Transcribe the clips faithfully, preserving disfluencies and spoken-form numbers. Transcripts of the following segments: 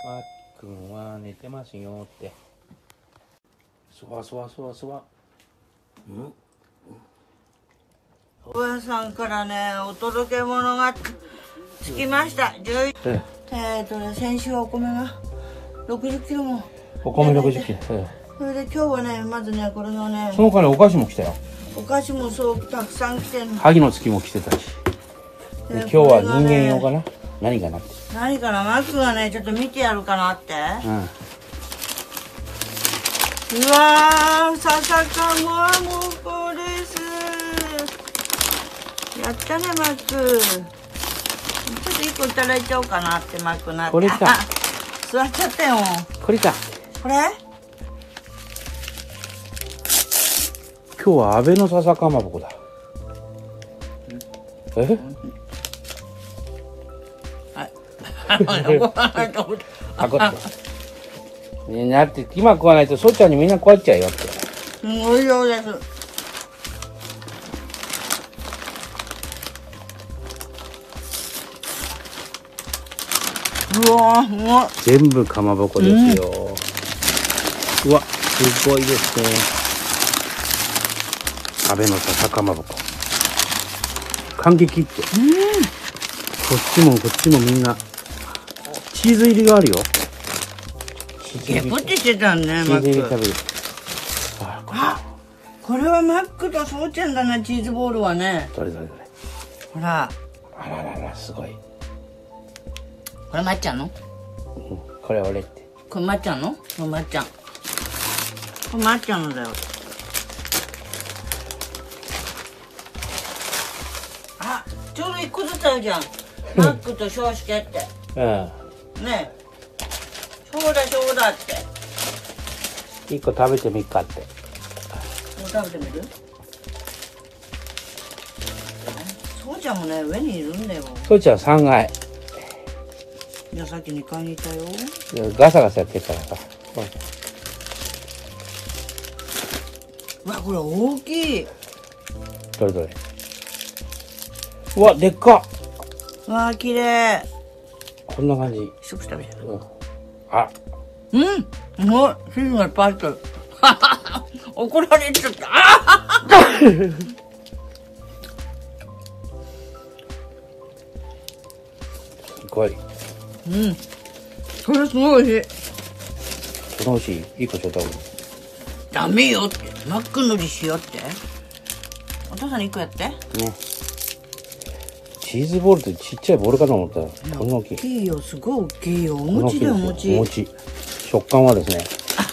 まっくんは寝てますよって。そわそわそわそわ。うん。 おばさんからね、お届け物がつきました。じゅういち、えええーとね、先週はお米がろくじゅっキロも。 お米ろくじゅっキロ。ええそれで今日はね、まずね、これのね。 その間にお菓子も来たよ。 お菓子もそうたくさん来てるの。 萩の月も来てたし。で今日は人間用かな。何かなって。 何かな、マックがね、ちょっと見てやるかなって。うん。うわー、笹かもはもうこうです。やったね、マック。ちょっと一個いただいちゃおうかなって、マックなって。 これか。 座っちゃったよ。 これか。 これ？ 今日は安倍の笹かまぼこだ。え？あこって。だって今食わないとそっちゃんにみんな壊っちゃうよって。 すごい量です。うわー、うわ全部かまぼこですよ。うん、うわ、すごいですね。安倍の笹かまぼこ。感激って。うん、こっちもこっちもみんな。チーズ入りがあるよ。 ゲポってしてたんね、マック。チーズ入り食べる。あ、これはマックとそうちゃんだな、チーズボールはね。 どれどれどれ。 ほら。 あららら、すごい。 これまっちゃんの？ うん、これ俺って。 これまっちゃんの？これまっちゃん。これまっちゃんのだよ。あ、ちょうど一個ずつあるじゃん。マックと少子家って。うん。ねえ。そうだそうだって。 一個食べてみっかって。もう食べてみる？そうちゃんもね、上にいるんだよ。 そうちゃんさんがい。 いや、さっきにかいにいたよ。 ガサガサやってるからさ。 うわ、これ大きい。 どれどれ。うわ、でっか。 うわ、綺麗。 こんな感じ。 一口食べちゃう。 うん、あ。 うん。すごい。チーズがいっぱい入ってる。怒られちゃった。あすごい。 うん。それすごい美味しい。 その美味しい。いい子ちょっと。 ダメよって。マックのりしよって。お父さんに一個やって。ね。 チーズボールってちっちゃいボールかと思ったらこんな大きい。 大きいよ、すごい大きいよ。お餅だよ、お餅。 お餅。食感はですね。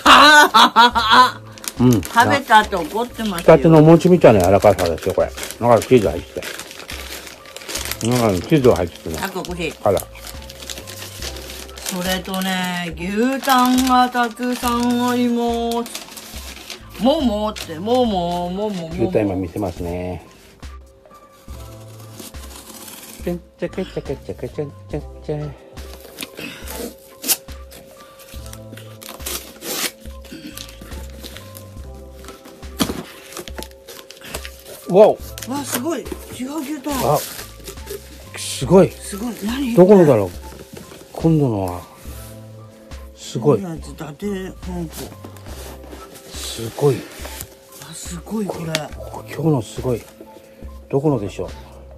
うん。食べた後怒ってますよ。 二つのお餅みたいな柔らかさですよ、これ。中にチーズ入って。中にチーズが入っててね。 あ、ここしい。 あら。 それとね、牛タンがたくさんあります。ももって、もも、もも、もも。 牛タン今見せますね。ちゃんちゃかちゃかちゃかちゃんちゃちゃ。わお。 わ、すごい。違う牛タン。 あ、すごい。 すごい。何？ どこのだろう。今度のは。すごい。 伊達本舗。 すごい。 あ、すごいこれ。 今日のすごい。どこのでしょう。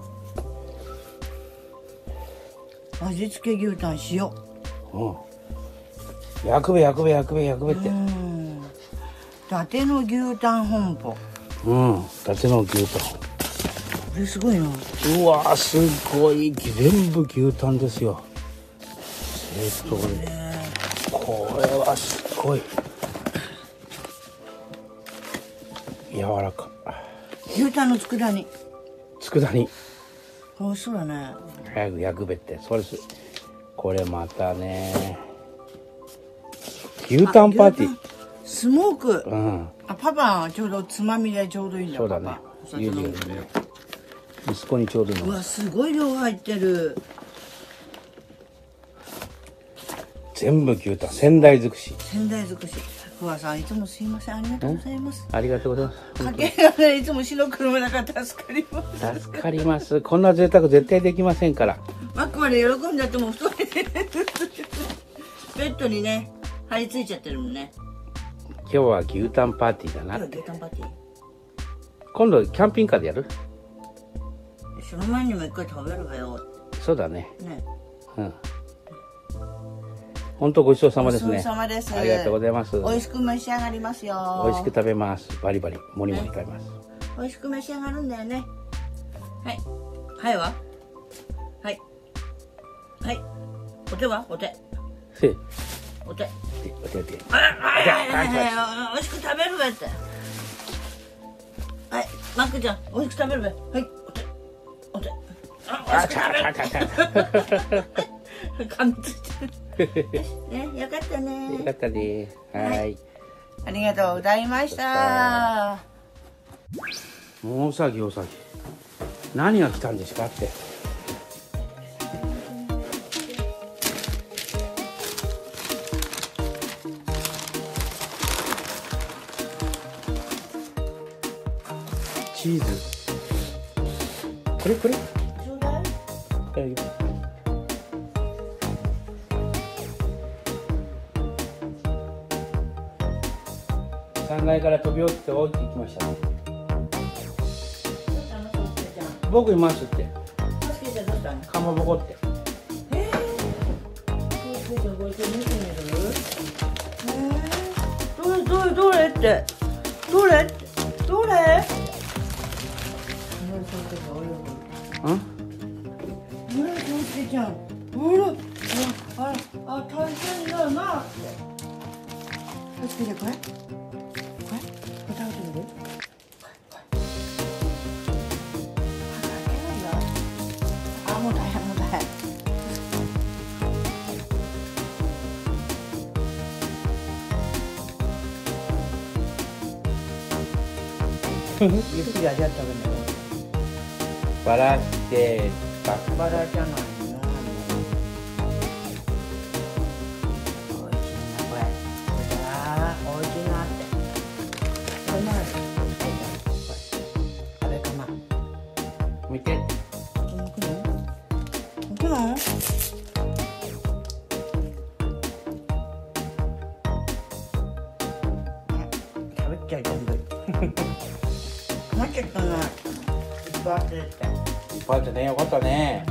味付け牛タン塩。 うん。薬べ薬べ薬べ薬べって。 うん。伊達の牛タン本舗。 うん。伊達の牛タン。 これすごいな。 うわー、すごい。全部牛タンですよ。えー、っとこれ。これはすごい。柔らか。 牛タンの佃煮。 佃煮。 美味しそうだね。 早く薬べって、それす。これまたね。牛タンパーティー。 スモーク。 うん。 あ、パパはちょうどつまみでちょうどいいんだ。 そうだね。ユージがね。息子にちょうどいいの。 うわ、すごい量入ってる。 全部牛タン、仙台尽くし。 仙台尽くし。ふわさん、いつもすいません、ありがとうございます。 ありがとうございます。 かけがね、いつも白黒だから助かります。 助かります。こんな贅沢絶対できませんから。 マックまで喜んじゃっても太い。 ベッドにね張り付いちゃってるもんね。 今日は牛タンパーティーだな。 今日は牛タンパーティー。 今度キャンピングカーでやる？ その前にも一回食べるわよ。 そうだね。 ね。 うん。本当ごちそうさまですね。 ごちそうさまです。 ありがとうございます。 美味しく召し上がりますよ。 美味しく食べます。バリバリ、もりもり食べます。 美味しく召し上がるんだよね。はい。はいわ。はい。はい。お手はお手。 せい。 お手。 お手お手。 あ、はいはいはいはい。美味しく食べるべって。はい。マックちゃん、美味しく食べるべ。はい。お手。お手。あ、美味しく食べる。噛みついてる。ね、よかったね。 よかったね。はい。 ありがとうございました。 もう大騒ぎ大騒ぎ。何が来たんですかって。チーズ。これこれ。ちょうだい。大丈夫。さんがいから飛び降りて降りていきました。僕いますって。かまぼこって。えー、どれどれどれってどれどれ？うん？ねえ、そうすけちゃん。ほら、あら、あ、大変だなって。そうすけちゃん、これ？これ？これ食べてみる？あ、もう大変、もう大変。ゆっくり味わって食べるの。バラしてバラじゃないの。おいしいなこれ。これだ。おいしいなって。これな。あれかな。見て。向くの？向くの？食べちゃう全部。なっちゃったな。いっぱいあってって。いっぱいあってね、よかったね。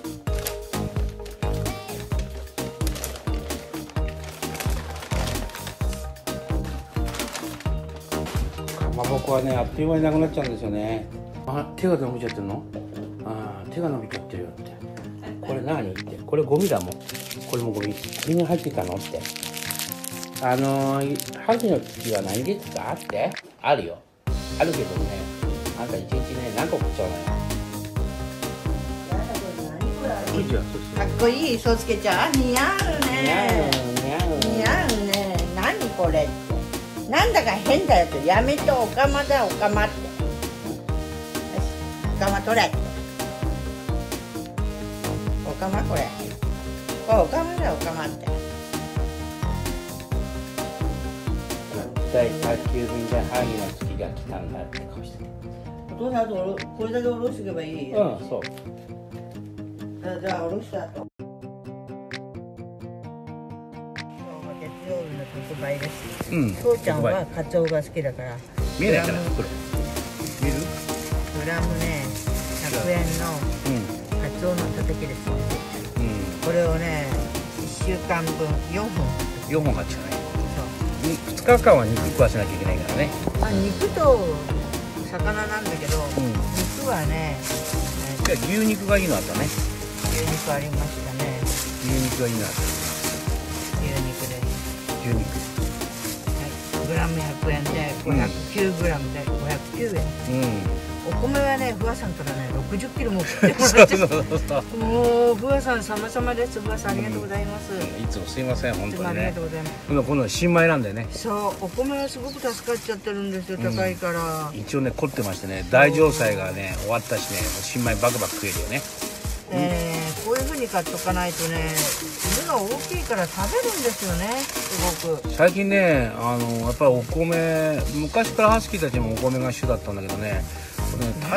かまぼこはね、あっという間になくなっちゃうんですよね。あ、手が伸びちゃってるの？あ、手が伸びちゃってるよって。これ何って。これゴミだもん。これもゴミ。これに入ってたのって。あのー、萩の月は何ですかってあるよ。あるけどね。あんた一日ね、何個食っちゃうのよ。かっこいい、そうすけちゃん。似合うね。似合う、似合うね。何これって。なんだか変だよと。やめと、おかまだ、おかまって。よし、おかま取れって。おかまこれ。これおかまだよ、おかまって。絶対宅急便で萩の月が来たんだって顔してる。お父さん、あとこれだけ下ろしておけばいいよ。うん、そう。じゃあ下ろした後。今日は月曜日の特売です。うん。父ちゃんはカツオが好きだから。見えないからこれ。見る？グラムね、ひゃくえんのカツオのたたきですね。うん。これをね、いっしゅうかんぶんよんほん。よんほん買っちゃうね。ふつかかんは肉食わせなきゃいけないからね。まあ肉と魚なんだけど、うん、肉はね、じゃあ牛肉がいいのあったね。牛肉ありましたね。牛肉がいいのあった。牛肉です。牛肉。はい。グラムひゃくえんでごひゃくきゅうグラムでごひゃくきゅうえん。うん。お米はね、ふわさんからね、ろくじゅっキロも送ってもらって。もうふわさん様々です。ふわさんありがとうございます。いつもすいません、本当にね。ありがとうございます。今この新米なんだよね。そう、お米はすごく助かっちゃってるんですよ、高いから。一応ね、凝ってましてね、大城祭がね、終わったしね、新米バクバク食えるよね。えー、こういう風に買っとかないとね、犬が大きいから食べるんですよね、すごく。最近ね、あのやっぱりお米、昔からハスキーたちもお米が主だったんだけどね、これね、タイ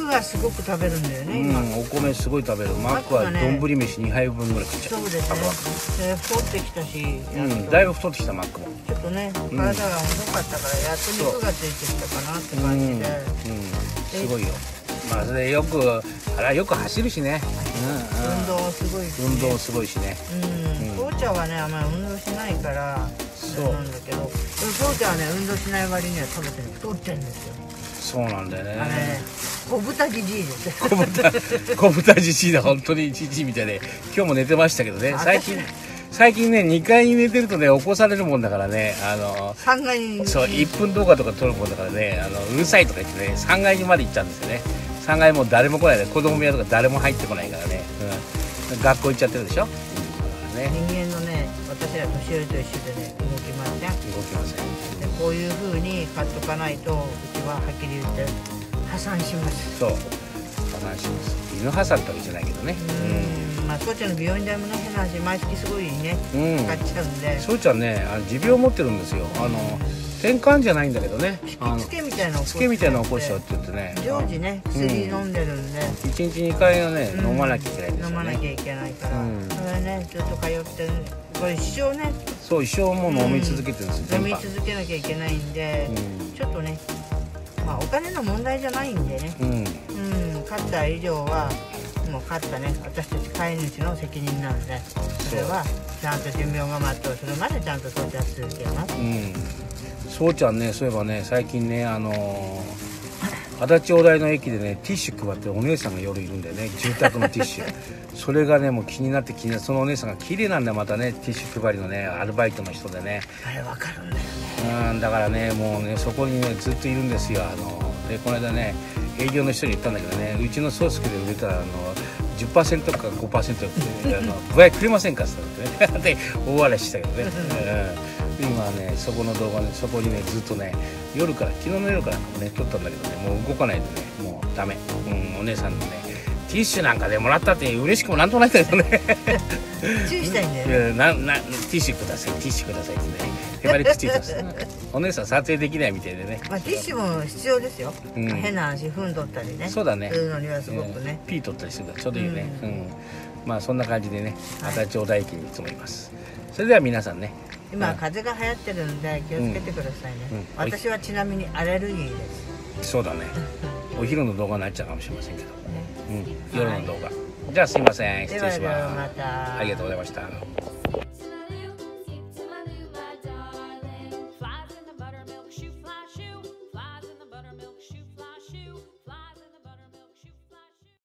クがすごく食べるんだよね、 今。うん、お米すごい食べる。マックは丼飯にはいぶんぐらい食っちゃう。 そうですね。太ってきたし、 うん、だいぶ太ってきたマックも。 ちょっとね、体が重かったから、やっと肉がついてきたかなって感じで。うん、 すごいよ。まあ、それよく、あら、よく走るしね。 運動すごいし。 運動すごいしね。 うん、父ちゃんはね、あんまり運動しないから。そうなんだけど、父ちゃんはね、運動しない割には食べて太ってるんですよ。 そうなんだよね。 小豚じじいです。 小豚、小豚じじいだ、本当にじじいみたいで、今日も寝てましたけどね。最近。最近ね、にかいに寝てるとね、起こされるもんだからね、あの。 さんがいに。 そう、いっぷん動画とか撮るもんだからね、あの、うるさいとか言ってね、さんがいにまで行っちゃうんですよね。さんがいも誰も来ないで、子供部屋とか誰も入ってこないからね。うん、学校行っちゃってるでしょ。 うん、ね、人間のね、私ら年寄りと一緒でね、動きません。 動きません。 で、こういう風に買っとかないと、うちははっきり言って破産します。 そう。破産します。犬破産ってわけじゃないけどね。 うん、まあ、そうちゃんの病院代もね、変な話、毎月すごいね、かかっちゃうんで。 そうちゃんね、あの持病を持ってるんですよ。あの。転換じゃないんだけどね。 つけみたいなつけみたいな起こしちゃうって言ってね。 常時ね、薬飲んでるんで。 一日二回はね、飲まなきゃいけないんですよね。 飲まなきゃいけないから。それね、ずっと通ってる。これ一生ね。 そう、一生も飲み続けてるんですよ。 飲み続けなきゃいけないんで、ちょっとね。まあ、お金の問題じゃないんでね。うん、勝った以上は。もう勝ったね、私たち飼い主の責任なんで、それはちゃんと寿命が全うするまでちゃんとそうやって続けます。うん。 そうちゃんね、そういえばね、最近ね、あのー、足立小台の駅でね、ティッシュ配ってるお姉さんが夜いるんだよね、住宅のティッシュ。それがね、もう気になって気になって、そのお姉さんが綺麗なんだよ、またね、ティッシュ配りのね、アルバイトの人でね。 あれわかるんだよね。 うん、だからね、もうね、そこにね、ずっといるんですよ。あので、この間ね、営業の人に言ったんだけどね、うちのソースケで売れたら、あの、じゅっパーセントか ごパーセント ってあの具合くれませんかってってねで大笑いしたけどね、うん、今はねそこの動画ねそこにねずっとね夜から昨日の夜からもね撮ったんだけどねもう動かないとねもうダメ、うん、お姉さんのねティッシュなんかでもらったって嬉しくもなんともないんだけどね注意したいんだよねななティッシュくださいティッシュくださいってねへばりくっついてますお姉さん撮影できないみたいでね、 まあ、ティッシュも必要ですよ、うん、変な話踏んどったりねそうだねそういうのにはすごくね、 うん、ピー取ったりするからちょうどいいよね、うんうん、まあそんな感じでね足立小台駅にいつもいます、はい、それでは皆さんね今風邪が流行ってるんで気をつけてくださいね、うんうん、私はちなみにアレルギーですそうだねお昼の動画になっちゃうかもしれませんけど、ねうん、夜の動画、はい、じゃあすいません失礼します、 またありがとうございました。